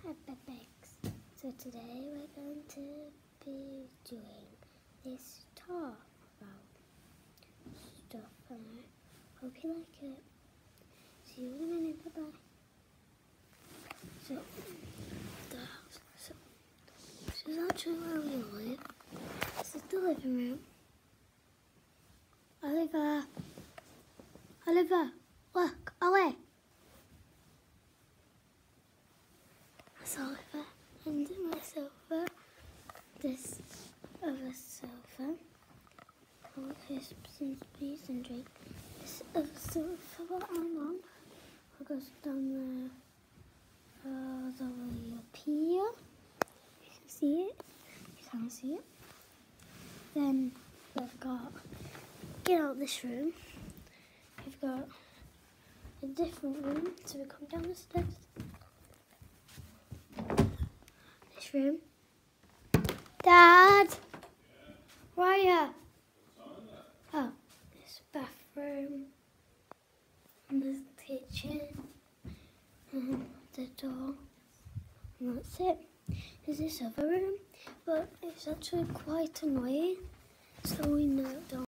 Peppa Pigs. So today we're going to be doing this talk about stuff, and I hope you like it. See you in a minute. Bye bye. So the house. So this is actually where we live. This is the living room. Oliver, look, Ollie. That's Oliver. And my sofa. This other sofa. All crisps and squeeze and drink. This other sofa that I'm on. It goes down there, all the way up here. You can see it. You can't see it. Then we've got, get out this room. We've got a different room, so we come down the steps. This room. Dad! Where are you? Oh, this bathroom. And there's the kitchen. And the door. And that's it. There's this other room, but it's actually quite annoying. So we don't